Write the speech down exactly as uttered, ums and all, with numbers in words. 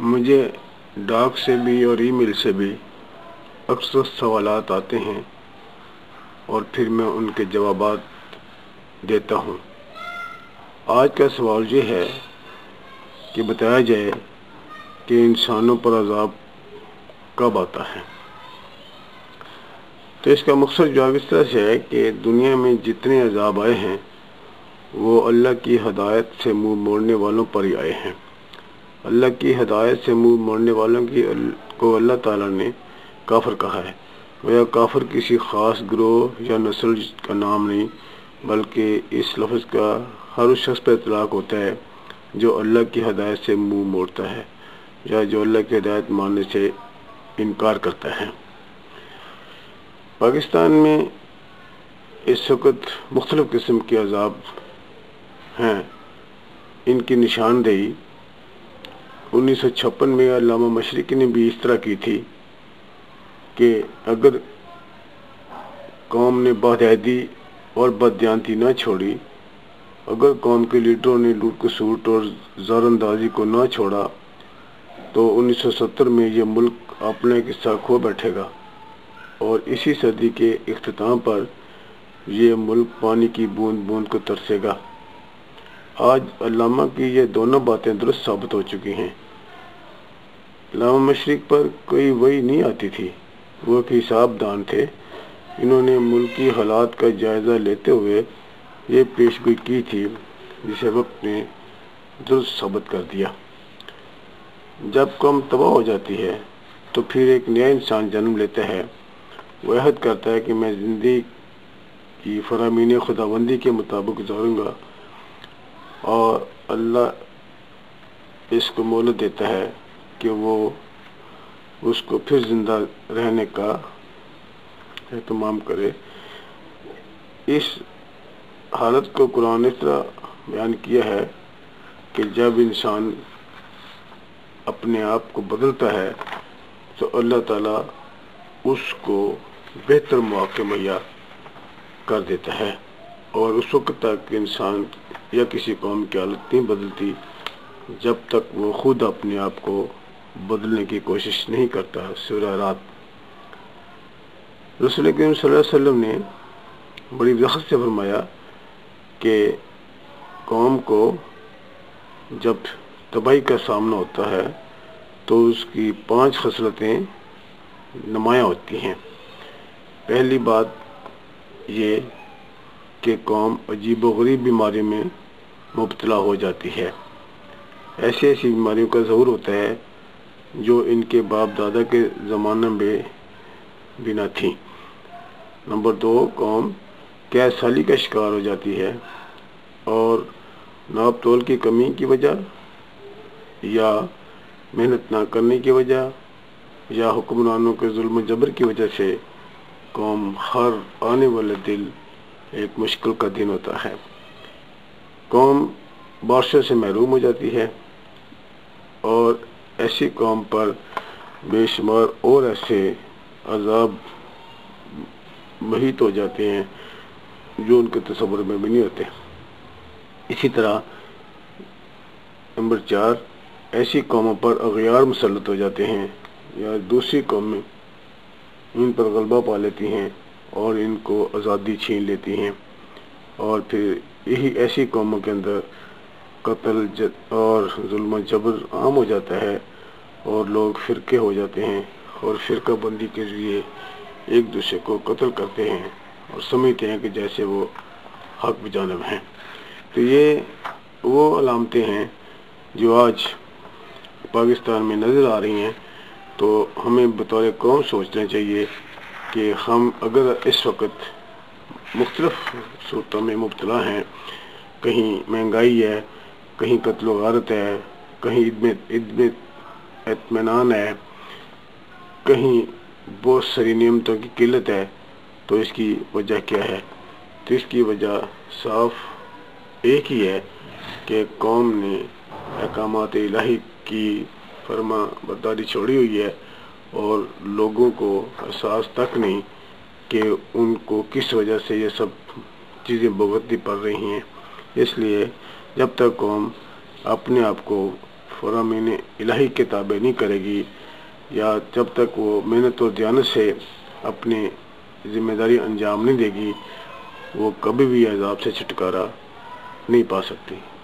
مجھے ڈاک سے بھی اور ای میل سے بھی اکثر سوالات آتے ہیں اور پھر میں ان کے جوابات دیتا ہوں۔ آج کا سوال یہ ہے کہ بتایا جائے کہ انسانوں پر عذاب کب آتا ہے۔ تو اس کا مختصر جواب اس طرح سے ہے کہ دنیا میں جتنے عذاب آئے ہیں وہ اللہ کی ہدایت سے منہ موڑنے والوں پر ہی آئے ہیں۔ اللہ کی ہدایت سے منہ موڑنے والوں کی کو اللہ تعالیٰ نے کافر کہا ہے۔ وہ کافر کسی خاص گروہ یا نسل کا نام نہیں، بلکہ اس لفظ کا ہر اس شخص پر اطلاق ہوتا ہے جو اللہ کی ہدایت سے منہ موڑتا ہے یا جو اللہ کی ہدایت ماننے سے انکار کرتا ہے۔ پاکستان میں اس وقت مختلف قسم کے عذاب ہیں۔ ان کی نشاندہی انیس سو چھپن میں علامہ مشرقی نے بھی اس طرح کی تھی کہ اگر قوم نے بدعہدی اور بددیانتی نہ چھوڑی، اگر قوم کے لیڈروں نے لوٹ کسوٹ اور زار اندازی کو نہ چھوڑا تو انیس سو ستر میں یہ ملک اپنا ایک حصہ کھو بیٹھے گا، اور اسی صدی کے اختتام پر یہ ملک پانی کی بوند بوند کو ترسے گا۔ آج علامہ کی یہ دونوں باتیں درست ثابت ہو چکی ہیں۔ علامہ مشرق پر کوئی وحی نہیں آتی تھی، وہ ایک حساب دان تھے۔ انہوں نے ملکی حالات کا جائزہ لیتے ہوئے یہ پیشگوئی کی تھی جسے وقت نے درست ثابت کر دیا۔ جب قوم تباہ ہو جاتی ہے تو پھر ایک نیا انسان جنم لیتا ہے۔ وہ عہد کرتا ہے کہ میں زندگی کی فرامین خداوندی کے مطابق گزاروں گا، اور اللہ اس کو مہلت دیتا ہے کہ وہ اس کو پھر زندہ رہنے کا اہتمام کرے۔ اس حالت کو قرآن نے اس طرح بیان کیا ہے کہ جب انسان اپنے آپ کو بدلتا ہے تو اللہ تعالیٰ اس کو بہتر مواقع مہیا کر دیتا ہے، اور اس وقت تک انسان یا کسی قوم کی حالت نہیں بدلتی جب تک وہ خود اپنے آپ کو بدلنے کی کوشش نہیں کرتا۔ سورہ رات۔ رسول کریم صلی اللہ علیہ وسلم نے بڑی وضاحت سے فرمایا کہ قوم کو جب تباہی کا سامنا ہوتا ہے تو اس کی پانچ خصلتیں نمایاں ہوتی ہیں۔ پہلی بات یہ کہ قوم عجیب و غریب بیماری میں مبتلا ہو جاتی ہے۔ ایسی ایسی بیماریوں کا ظہور ہوتا ہے جو ان کے باپ دادا کے زمانے میں بھی نہ تھیں۔ نمبر دو، قوم قید سالی کا شکار ہو جاتی ہے، اور ناپ تول کی کمی کی وجہ یا محنت نہ کرنے کی وجہ یا حکمرانوں کے ظلم و جبر کی وجہ سے قوم ہر آنے والے دن ایک مشکل کا دن ہوتا ہے۔ قوم بارشوں سے محروم ہو جاتی ہے، اور ایسی قوم پر بے شمار اور ایسے عذاب محیط ہو جاتے ہیں جو ان کے تصور میں بھی نہیں ہوتے۔ اسی طرح نمبر چار، ایسی قوموں پر اغیار مسلط ہو جاتے ہیں یا دوسری قومیں ان پر غلبہ پا لیتی ہیں اور ان کو آزادی چھین لیتی ہیں، اور پھر یہی ایسی قوموں کے اندر قتل اور ظلم و جبر عام ہو جاتا ہے، اور لوگ فرقے ہو جاتے ہیں اور فرقہ بندی کے ذریعے ایک دوسرے کو قتل کرتے ہیں اور سمجھتے ہیں کہ جیسے وہ حق بجانب ہیں۔ تو یہ وہ علامتیں ہیں جو آج پاکستان میں نظر آ رہی ہیں۔ تو ہمیں بطور قوم سوچنا چاہیے کہ ہم اگر اس وقت مختلف صورتوں میں مبتلا ہیں، کہیں مہنگائی ہے، کہیں قتل و غارت ہے، کہیں عدم اطمینان ہے، کہیں بہت ساری نعمتوں کی قلت ہے، تو اس کی وجہ کیا ہے؟ تو اس کی وجہ صاف ایک ہی ہے کہ قوم نے احکامات الہی کی فرما برداری چھوڑی ہوئی ہے، اور لوگوں کو احساس تک نہیں کہ ان کو کس وجہ سے یہ سب چیزیں بھگتنی پڑ رہی ہیں۔ اس لیے جب تک قوم اپنے آپ کو فرامین الہی کے تابع نہیں کرے گی، یا جب تک وہ محنت اور دیانت سے اپنی ذمہ داری انجام نہیں دے گی، وہ کبھی بھی عذاب سے چھٹکارا نہیں پا سکتی۔